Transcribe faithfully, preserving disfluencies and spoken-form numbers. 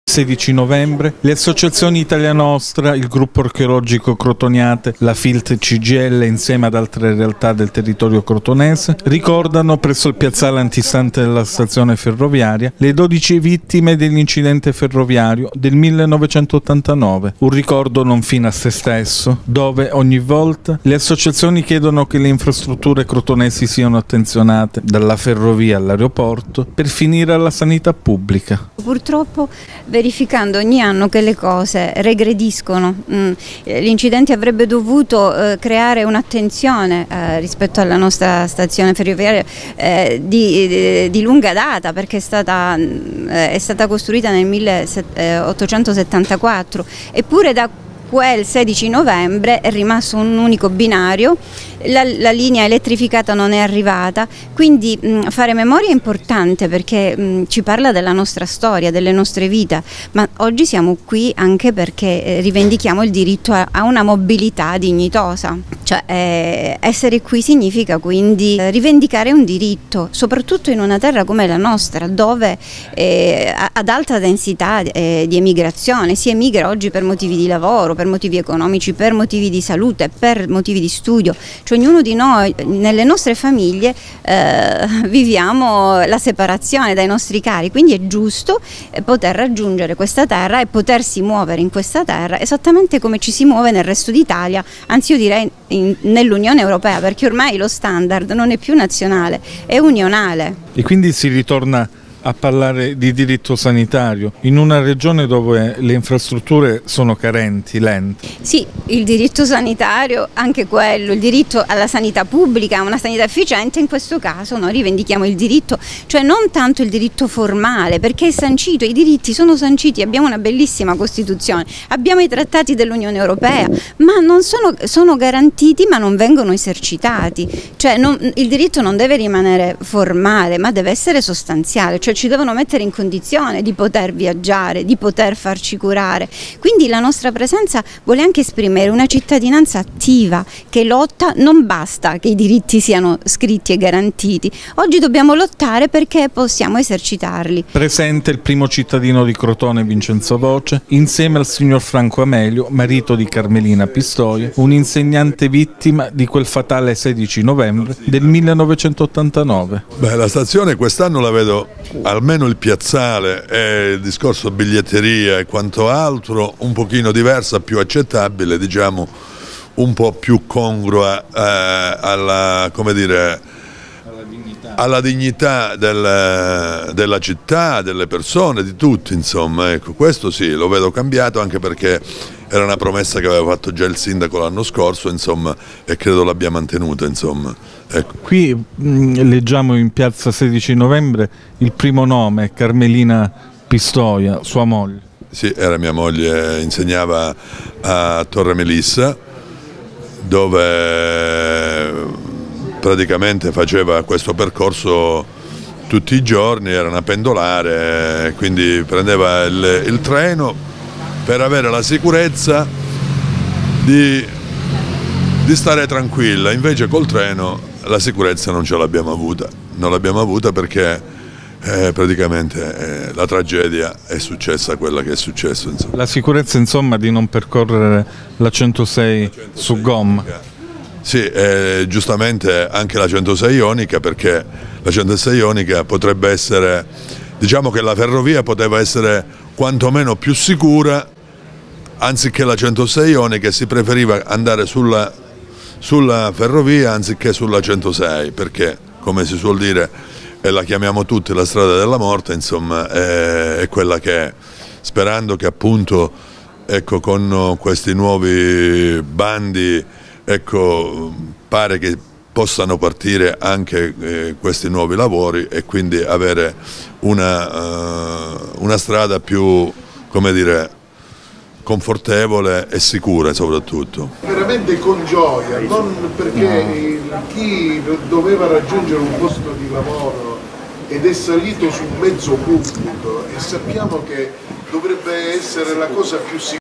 sedici novembre, le associazioni Italia Nostra, il gruppo archeologico Crotoniate, la Filt C G I L insieme ad altre realtà del territorio crotonese ricordano presso il piazzale antistante della stazione ferroviaria le dodici vittime dell'incidente ferroviario del millenovecentottantanove, un ricordo non fine a se stesso, dove ogni volta le associazioni chiedono che le infrastrutture crotonesi siano attenzionate dalla ferrovia all'aeroporto per finire alla sanità pubblica. Purtroppo, verificando ogni anno che le cose regrediscono, l'incidente avrebbe dovuto eh, creare un'attenzione eh, rispetto alla nostra stazione ferroviaria eh, di, di, di lunga data, perché è stata, eh, è stata costruita nel milleottocentosettantaquattro, eppure da quel sedici novembre è rimasto un unico binario, la, la linea elettrificata non è arrivata, quindi mh, fare memoria è importante perché mh, ci parla della nostra storia, delle nostre vite, ma oggi siamo qui anche perché eh, rivendichiamo il diritto a, a una mobilità dignitosa, cioè eh, essere qui significa quindi eh, rivendicare un diritto, soprattutto in una terra come la nostra, dove eh, ad alta densità eh, di emigrazione, si emigra oggi per motivi di lavoro, per motivi economici, per motivi di salute, per motivi di studio, cioè ognuno di noi nelle nostre famiglie eh, viviamo la separazione dai nostri cari, quindi è giusto poter raggiungere questa terra e potersi muovere in questa terra esattamente come ci si muove nel resto d'Italia, anzi io direi nell'Unione Europea, perché ormai lo standard non è più nazionale, è unionale. E quindi si ritorna a parlare di diritto sanitario in una regione dove le infrastrutture sono carenti, lente. Sì, il diritto sanitario, anche quello, il diritto alla sanità pubblica, a una sanità efficiente, in questo caso noi rivendichiamo il diritto, cioè non tanto il diritto formale, perché è sancito, i diritti sono sanciti, abbiamo una bellissima Costituzione, abbiamo i trattati dell'Unione Europea, ma non sono, sono garantiti ma non vengono esercitati, cioè non, il diritto non deve rimanere formale ma deve essere sostanziale, cioè ci devono mettere in condizione di poter viaggiare, di poter farci curare. Quindi la nostra presenza vuole anche esprimere una cittadinanza attiva che lotta, non basta che i diritti siano scritti e garantiti, oggi dobbiamo lottare perché possiamo esercitarli. Presente il primo cittadino di Crotone, Vincenzo Voce, insieme al signor Franco Amelio, marito di Carmelina Pistoia, un insegnante vittima di quel fatale sedici novembre del millenovecentottantanove. Beh, la stazione quest'anno la vedo, almeno il piazzale e il discorso biglietteria e quanto altro, un pochino diversa, più accettabile, diciamo un po' più congrua eh, alla, come dire, alla dignità, alla dignità del, della città, delle persone, di tutti, insomma, ecco, questo sì, lo vedo cambiato, anche perché era una promessa che aveva fatto già il sindaco l'anno scorso, insomma, e credo l'abbia mantenuta, insomma. Ecco. Qui mh, leggiamo in piazza sedici novembre il primo nome, Carmelina Pistoia, sua moglie. Sì, era mia moglie, insegnava a Torre Melissa, dove praticamente faceva questo percorso tutti i giorni, era una pendolare, quindi prendeva il, il treno per avere la sicurezza di, di stare tranquilla, invece col treno la sicurezza non ce l'abbiamo avuta, non l'abbiamo avuta perché eh, praticamente eh, la tragedia è successa quella che è successo. Insomma. La sicurezza, insomma, di non percorrere la centosei, la centosei su gomma. Sì, eh, giustamente anche la centosei ionica, perché la centosei ionica potrebbe essere, diciamo che la ferrovia poteva essere quantomeno più sicura, anziché la centosei ionica si preferiva andare sulla, sulla ferrovia anziché sulla centosei, perché come si suol dire, e la chiamiamo tutti la strada della morte, insomma, è, è quella che è, sperando che appunto, ecco, con questi nuovi bandi, ecco, pare che possano partire anche eh, questi nuovi lavori e quindi avere una, uh, una strada più, come dire, confortevole e sicura soprattutto. Veramente con gioia, non perché chi doveva raggiungere un posto di lavoro ed è salito su un mezzo pubblico e sappiamo che dovrebbe essere la cosa più sicura.